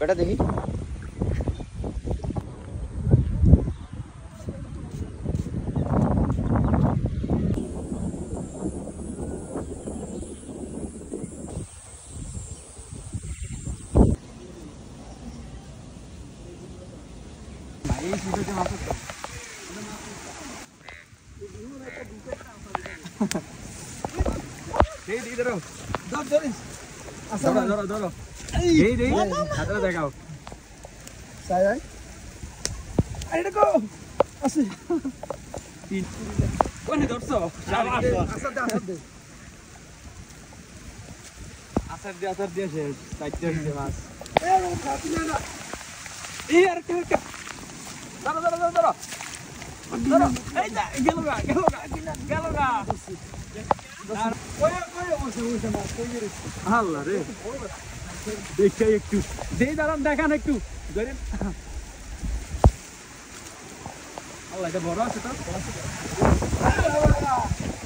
বেটা দেখি এই সুযোগে মাছ এই দি ধরো ধর ধরিস আচ্ছা ধরো ধরো এই দেই হাতটা দেখাও সাই আই আরে গো আসে তিন কোনে ধরছো আসার দিয়ে শেষ চারটে হইছে মাছ এই খাতি না এই আর কে ধরো ধরো ধরো ধরো ধরো এই যা গেল গা আর ওই বসে মাছ কই রে আল্লাহ রে দেখে একটু দেই দাঁড়ান দেখান একটু ধরেন আল্লাহ এটা বড় আছে তো